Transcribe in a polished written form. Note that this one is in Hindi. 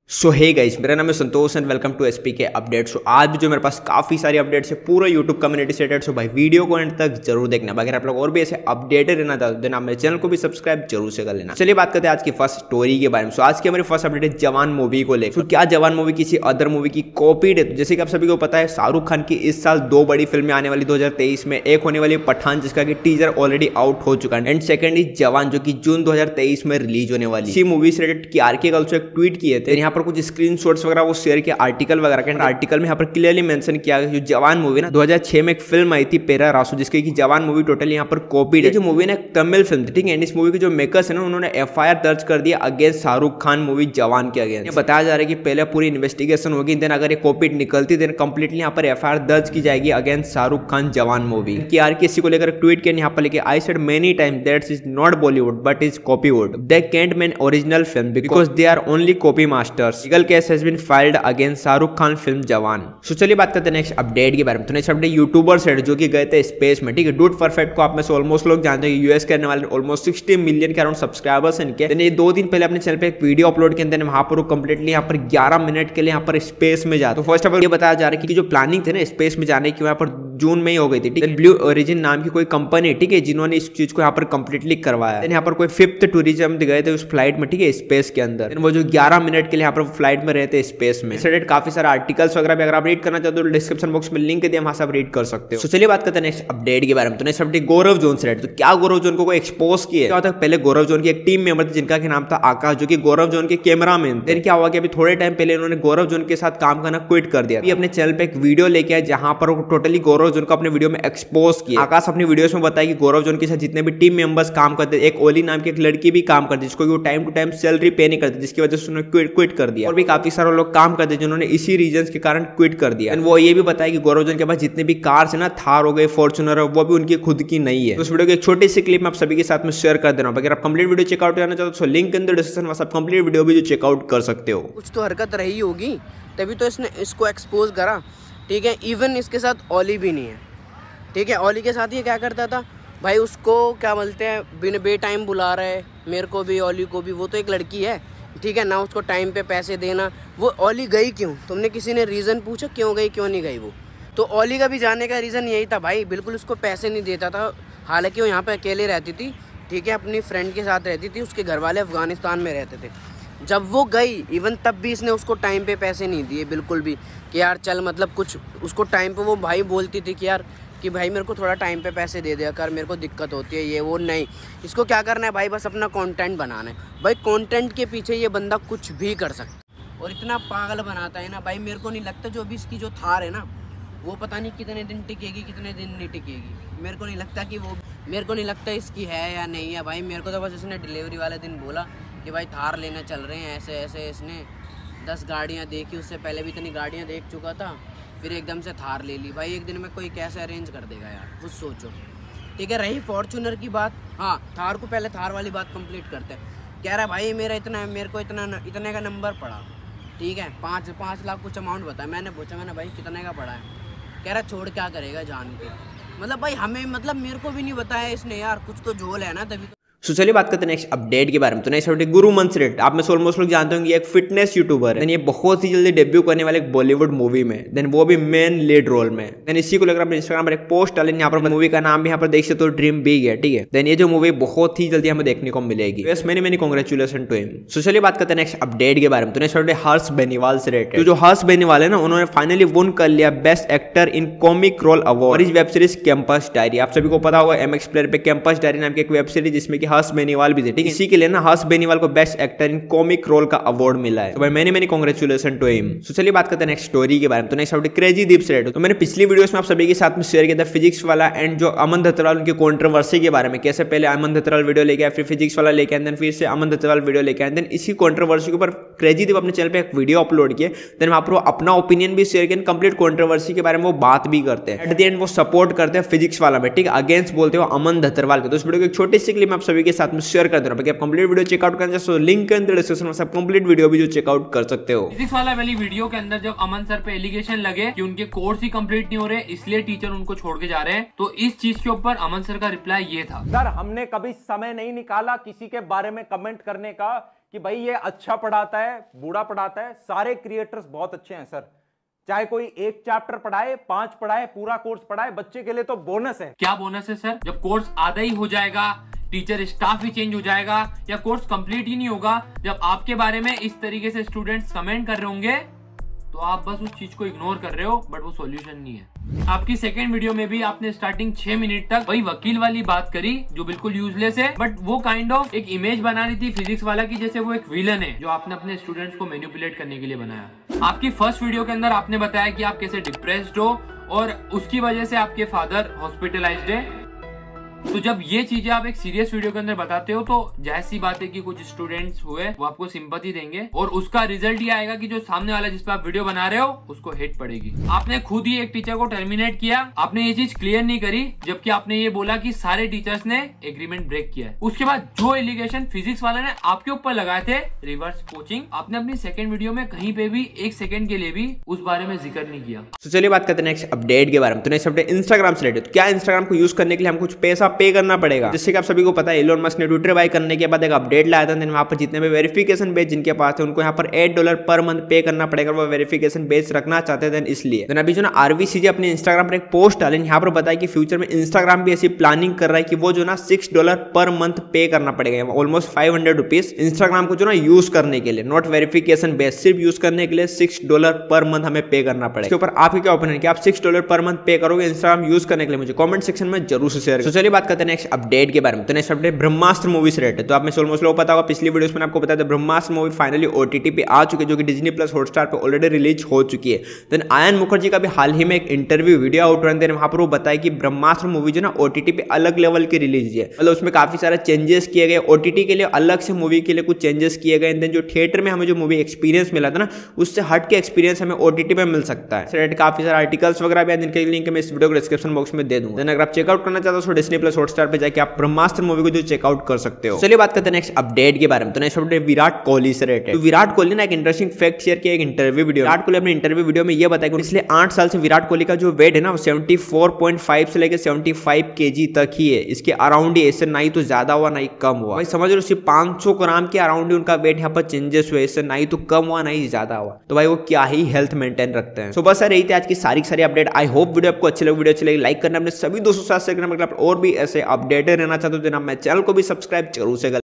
सो हे गाइस, मेरा नाम है Santosh and welcome to SPK update. So आज भी जो मेरे पास काफी सारी अपडेट्स है पूरे यूट्यूब कम्युनिटी से रिलेटेड। सो भाई वीडियो को एंड तक जरूर देखना। अगर आप लोग और भी ऐसे अपडेटेड रहना चाहते हो तो मेरे चैनल को भी सब्सक्राइब जरूर से कर लेना। चलिए बात करते हैं आज की फर्स्ट स्टोरी के बारे में। सो आज की हमारी फर्स्ट अपडेट है जवान मूवी को लेकर। क्या जवान मूवी किसी अदर मूवी की कॉपीड है? तो जैसे कि आप सभी को पता है, शाहरुख खान की इस साल दो बड़ी फिल्में आने वाली 2023 में। एक होने वाली पठान, जिसका की टीजर ऑलरेडी आउट हो चुका है, एंड सेकंड इज जवान, जो कि जून 2023 में रिलीज होने वाली। इसी मूवी से रिलेटेड KRK कल एक ट्वीट किए थे। यहाँ पर कुछ स्क्रीनशॉट्स वगैरह वो शेयर किया आर्टिकल वगैरह के। आर्टिकल में यहाँ पर क्लियरली मेंशन किया गया जो जवान मूवी ना 2006 में एक फिल्म आई थी पेरा रासू, जिसकी की जवान मूवी टोटली यहाँ पर कॉपीड है। जो मूवी ना तमिल फिल्म थी, ठीक है। इस मूवी के जो मेकर्स है ना, उन्होंने FIR दर्ज कर दिया अगेंस्ट शाहरुख खान मूवी जवान के अगेंस्ट। बताया जा रहा है कि पहले पूरी इन्वेस्टिगेशन होगी, देन अगर ये कॉपीड निकलती देन कंप्लीटली यहाँ पर FIR दर्ज की जाएगी अगेंस्ट शाहरुख खान जवान मूवी। KRK इसी को लेकर ट्वीट किया यहाँ पर लेके, I said many time that is not Bollywood but is copywood. They can't main original film because they are only copy masters. Legal case has been filed against Shahrukh Khan film Jawan. So चलिए बात करते हैं नेक्स्ट अपडेट के बारे में। तो नेक्स्ट अपडेट यूट्यूबर्स है जो कि गए थे स्पेस में, ठीक है। डूड परफेक्ट को आप में से ऑलमोस्ट लोग जानते हैं, यूएस के रहने वाले, ऑलमोस्ट 60 मिलियन के अराउंड सब्सक्राइबर्स इनके। ये 2 दिन पहले अपने चैनल पे एक वीडियो अपलोड किए थे, वहां पर वो कंप्लीटली यहाँ पर 11 मिनट के लिए यहाँ पर स्पेस में जाते। तो फर्स्ट ऑफ ऑल ये बताया जा रहा है कि जो प्लानिंग थे ना स्पेस में जाने की, वहां पर जून में ही हो गई थी, ठीक है। ब्लू ओरिजिन नाम की कोई कंपनी, ठीक है, जिन्होंने इस चीज को यहाँ पर कंप्लीटली करवाया। यहाँ पर कोई 5th टूरिज्म गए थे उस फ्लाइट में, ठीक है, स्पेस के अंदर। वो जो 11 मिनट के लिए यहाँ पर फ्लाइट में रहते स्पेस में। काफी सारे आर्टिकल्स वगैरह भी अगर आप रीड करना चाहते हो तो डिस्क्रिप्शन बॉक्स में लिंक दिया, वहां से आप रीड कर सकते हो। तो चलिए बात करते हैं नेक्स्ट अपडेट के बारे में। तो नेक्स्ट अपडेट गौरव जोन से। तो क्या गौरव जोन को एक्सपोज किया? क्या होता है, पहले गौरव जोन की एक टीम मेंबर थी जिनका नाम था आकाश, जो कि गौरव जोन के कैमरामैन। देन क्या हुआ कि अभी थोड़े टाइम पहले उन्होंने गौरव जोन के साथ काम करना क्विट कर दिया। अपने चैनल पे एक वीडियो लेके आए जहां पर वो टोटली गौरव जोन को अपने वीडियो में एक्सपोज किया। आकाश अपनी वीडियोस में बताया कि गौरव जोन के साथ जितने भी टीम मेंबर्स काम करते, एक ओली नाम की एक लड़की भी काम करती, जिसको वो टाइम टू टाइम सैलरी पे नहीं करती, जिसकी वजह से उन्होंने क्विट कर दिया। और भी काफी सारे लोग काम करते जिन्होंने इसी रीजन के कारण क्विट कर दिया। वो ये भी बताया कि गौरव जोन के पास जितने भी कार्स है ना, थार हो गए, फॉर्च्यूनर, वो भी उनकी खुद की नहीं है। तो उस वीडियो की एक छोटी सी क्लिप मैं आप सभी के साथ में शेयर कर दे रहा हूं। अगर आप कंप्लीट वीडियो चेकआउट करना चाहते हो तो लिंक अंदर डिस्क्रिप्शन में आप कंप्लीट वीडियो भी जो चेकआउट कर सकते हो। कुछ तो हरकत रही होगी तभी तो इसने इसको एक्सपोज करा, ठीक है। इवन इसके साथ ओली भी नहीं है, ठीक है। ओली के साथ ये क्या करता था भाई, उसको क्या बोलते हैं, बिन बे टाइम बुला रहे, मेरे को भी ओली को भी। वो तो एक लड़की है, ठीक है ना, उसको टाइम पे पैसे देना। वो ओली गई क्यों? तुमने किसी ने रीज़न पूछा क्यों गई क्यों नहीं गई? वो तो ओली का भी जाने का रीज़न यही था भाई, बिल्कुल उसको पैसे नहीं देता था। हालांकि वो यहाँ पे अकेले रहती थी, ठीक है, अपनी फ्रेंड के साथ रहती थी, उसके घर वाले अफगानिस्तान में रहते थे। जब वो गई इवन तब भी इसने उसको टाइम पे पैसे नहीं दिए बिल्कुल भी, कि यार चल, मतलब कुछ उसको टाइम पे वो भाई बोलती थी कि यार कि भाई मेरे को थोड़ा टाइम पे पैसे दे दिया कर, मेरे को दिक्कत होती है, ये वो नहीं। इसको क्या करना है भाई, बस अपना कंटेंट बनाना है भाई। कंटेंट के पीछे ये बंदा कुछ भी कर सकता है और इतना पागल बनाता है ना भाई। मेरे को नहीं लगता जो अभी इसकी जो थार है ना, वो पता नहीं कितने दिन टिकेगी कितने दिन नहीं टिकेगी। मेरे को नहीं लगता कि वो, मेरे को नहीं लगता इसकी है या नहीं है भाई। मेरे को तो बस इसने डिलीवरी वाले दिन बोला कि भाई थार लेना चल रहे हैं, ऐसे ऐसे। इसने 10 गाड़ियाँ देखी, उससे पहले भी इतनी गाड़ियाँ देख चुका था, फिर एकदम से थार ले ली भाई। एक दिन में कोई कैसे अरेंज कर देगा यार, कुछ सोचो, ठीक है। रही फॉर्च्यूनर की बात, हाँ, थार को पहले थार वाली बात कंप्लीट करते हैं। कह रहा भाई मेरा इतना, मेरे को इतने का नंबर पड़ा, ठीक है, 5 लाख कुछ अमाउंट बताया। मैंने पूछा, मैंने भाई कितने का पड़ा है? कह रहा छोड़ क्या करेगा जान के। मतलब भाई हमें, मतलब मेरे को भी नहीं बताया इसने यार, कुछ तो झोल है ना तभी तो। सो चलिए बात करते हैं नेक्स्ट अपडेट के बारे में। तो नेक्स्ट अपडेट गुरु मंसरेट, आप में से ऑलमोस्ट लोग जानते होंगे, एक फिटनेस यूट्यूबर है। ये बहुत ही जल्दी डेब्यू करने वाले एक बॉलीवुड मूवी में, देन वो भी मेन लीड रोल में। देन इसी को लेकर अपने इंस्टाग्राम पर एक पोस्ट डाले, यहाँ पर मूवी का नाम भी यहाँ पर देख सकते हो, ड्रीम बिग है, ठीक है। देन ये जो मूवी बहुत ही जल्दी हमें देखने को मिलेगी। Yes, many congratulation to him. So चलिए बात करते हैं नेक्स्ट अपडेट के बारे में। तो नेक्स्ट अपडेट हर्ष बेनीवाल से रिलेटेड। जो हर्ष बेनीवाल है ना, उन्होंने फाइनली विन कर लिया best actor in comic role award इस वेब सीरीज कैंपस डायरी। आप सभी को पता होगा MX प्लेयर पे कैंपस डायरी नाम की एक वेब सीरीज जिसमें कि हर्ष बेनीवाल भी, ठीक है। इसी के लिए ना हर्ष बेनीवाल को best actor in comic role का अवार्ड मिला है। तो भाई many congratulation to him. So चलिए बात करते हैं नेक्स्ट स्टोरी के बारे में। तो नेक्स्ट अपडेट क्रेजी दीप से रिलेटेड। तो मैंने पिछली वीडियोस में आप सभी के साथ में शेयर किया था फिजिक्स वाला एंड जो अमन दत्तवाल उनकी कंट्रोवर्सी के बारे में, कैसे पहले अमन दत्तवाल वीडियो लेके आया, फिर फिजिक्स वाला लेके आए, देन फिर से अमन दत्तवाल वीडियो लेके आए। देन इसी कंट्रोवर्सी के ऊपर क्रेजी दीप अपने चैनल पे एक वीडियो अपलोड किए, देन वहां पर वो अपना ओपिनियन भी शेयर किया, कंप्लीट कंट्रोवर्सी के बारे में वो बात भी करते हैं। एट द एंड वो सपोर्ट करते हैं फिजिक्स वाला में, ठीक है, अगेंस्ट बोलते हो अमन दत्तवाल के। तो इस वीडियो की एक छोटी सी क्लिप आप सभी के साथ में शेयर कर दे रहा हूं। आप कंप्लीट वीडियो चेकआउट करना चाहिए, लिंक के अंदर डिस्क्रिप्शन में सब कंप्लीट वीडियो भी जो चेकआउट कर सकते हो। फिजिक्स वाली वीडियो के अंदर जब अमन सर पे एलिगेशन लगे कि उनके कोर्स ही कंप्लीट नहीं हो रहे इसलिए टीचर उनको छोड़ के जा रहे हैं, तो इस चीज के ऊपर अमन सर का रिप्लाई ये था, सर हमने कभी समय नहीं निकाला किसी के बारे में कमेंट करने का कि भाई ये अच्छा पढ़ाता है, बूढ़ा पढ़ाता है। सारे क्रिएटर्स बहुत अच्छे हैं सर, चाहे कोई एक चैप्टर पढ़ाए, 5 पढ़ाए, पूरा कोर्स पढ़ाए, बच्चे के लिए तो बोनस है। क्या बोनस है सर? जब कोर्स आधा ही हो जाएगा, टीचर स्टाफ ही चेंज हो जाएगा, या कोर्स कंप्लीट ही नहीं होगा, जब आपके बारे में इस तरीके से स्टूडेंट्स कमेंट कर रहे होंगे, तो आप बस उस चीज को इग्नोर कर रहे हो, बट वो सॉल्यूशन नहीं है। आपकी सेकंड वीडियो में भी आपने स्टार्टिंग 6 मिनट तक वही वकील वाली बात करी जो बिल्कुल यूजलेस है, बट वो काइंड ऑफ एक इमेज बना रही थी फिजिक्स वाला की, जैसे वो एक विलन है जो आपने अपने स्टूडेंट्स को मैनिपुलेट करने के लिए बनाया। आपकी फर्स्ट वीडियो के अंदर आपने बताया कि आप कैसे डिप्रेस्ड हो और उसकी वजह से आपके फादर हॉस्पिटलाइज्ड है। तो जब ये चीजें आप एक सीरियस वीडियो के अंदर बताते हो, तो जाहिर सी बात है कि कुछ स्टूडेंट्स हुए वो आपको सिंपैथी देंगे, और उसका रिजल्ट ये आएगा कि जो सामने वाला जिस पे आप वीडियो बना रहे हो उसको हिट पड़ेगी। आपने खुद ही एक टीचर को टर्मिनेट किया, आपने ये चीज क्लियर नहीं करी, जबकि आपने ये बोला कि सारे टीचर्स ने एग्रीमेंट ब्रेक किया है। उसके बाद जो एलिगेशन फिजिक्स वाला ने आपके ऊपर लगाए थे, रिवर्स कोचिंग, आपने अपनी सेकंड वीडियो में कहीं पे भी 1 सेकंड के लिए भी उस बारे में जिक्र नहीं किया। तो चलिए बात करते हैं नेक्स्ट अपडेट के बारे में। तो नेक्स्ट अपडेट इंस्टाग्राम से रिलेटेड। क्या इंस्टाग्राम को यूज करने के लिए हम कुछ पैसा पे करना पड़ेगा? जिससे कि आप सभी को पता है, एलोन मस्क ने ट्विटर बाय करने के बाद एक अपडेट लाया था, वहां पर जितने भी वेरिफिकेशन बेस जिनके पास थे उनको यहाँ पर $8 पर मंथ पे करना पड़ेगा, वो वेरिफिकेशन बेस रखना चाहते थे। इसलिए अभी जो ना RVCJ अपने इंस्टाग्राम पर एक पोस्ट डाले, यहाँ पर बताया कि फ्यूचर में इंस्टाग्राम भी ऐसी प्लानिंग कर रहा है कि वो जो ना $6 पर मंथ पे करना पड़ेगा, ऑलमोस्ट 500 रुपीज इंस्टाग्राम को जो ना यूज करने के लिए, नॉट वेरिफिकेशन बेस, सिर्फ यूज करने के लिए $6 पर मंथ हमें पे करना पड़ेगा। इसके ऊपर आपके क्या ओपिनियन है कि आप $6 पर मंथ पे करोगे इंस्टाग्राम यूज करने के लिए? मुझे कमेंट सेक्शन में जरूर से शेयर करें। तो चलिए बात करते हैं नेक्स्ट अपडेट के बारे में। तो नेक्स्ट अपडेट ब्रह्मास्त्र मूवी से रिलेटेड। तो आप में से ऑलमोस्ट लोग पता होगा, पिछली वीडियोस में आपको बताया था ब्रह्मास्त्र मूवी फाइनली OTT पे आ चुकी है, जो कि Disney+ हॉटस्टार पे ऑलरेडी रिलीज हो चुकी है। देन आयन मुखर्जी का भी हाल ही में एक इंटरव्यू वीडियो आउट हुआ, वहां पर वो बताया कि ब्रह्मास्त्र मूवी जो ना OTT पे अलग लेवल की रिलीज है, मतलब उसमें काफी सारे चेंजेस किए गए, OTT के लिए अलग से मूवी के लिए कुछ चेंजेस किए गए। देन जो थिएटर में हमें जो मूवी एक्सपीरियंस मिला था ना, उससे हट के एक्सपीरियंस हमें OTT में मिल सकता है। काफी सारे आर्टिकल्स वगैरह भी हैं, जिनके लिंक मैं इस वीडियो को डिस्क्रिप्शन बॉक्स में दे दूंगा। अगर आप चेकआउट करना चाहते हो तो Disney+ हॉटस्टार पे जाके आप ब्रह्मास्त्र मूवी को जो चेकआउट कर सकते हो। चलिए बात करते हैं नेक्स्ट अपडेट के बारे में। तो नेक्स्ट अपडेट विराट कोहली से रिलेटेड। तो विराट कोहली ने एक इंटरेस्टिंग फैक्ट शेयर किया एक इंटरव्यू वीडियो। विराट कोहली अपने इंटरव्यू वीडियो में ये बताया कि पिछले 8 साल से विराट कोहली का जो वेट है ना, वो 74.5 से लेकर 75 kg तक ही है, इसके अराउंड ही, इससे ना ही तो ज्यादा हुआ ना ही कम हुआ। भाई समझ लो, सिर्फ 500 ग्राम के अराउंड ही उनका वेट यहाँ पर चेंजेस हुए, इससे ना ही तो कम हुआ ना ही ज्यादा हुआ। तो भाई वो क्या ही हेल्थ मेंटेन रखते हैं। सो बस सर, यही थी आज की सारी अपडेट। आई होप वीडियो आपको अच्छी लगी। वीडियो अच्छी लगी लाइक करना, अपने सभी दोस्तों के साथ शेयर करना, और भी ऐसे अपडेटेड रहना चाहते हो तो मैं चैनल को भी सब्सक्राइब जरूर से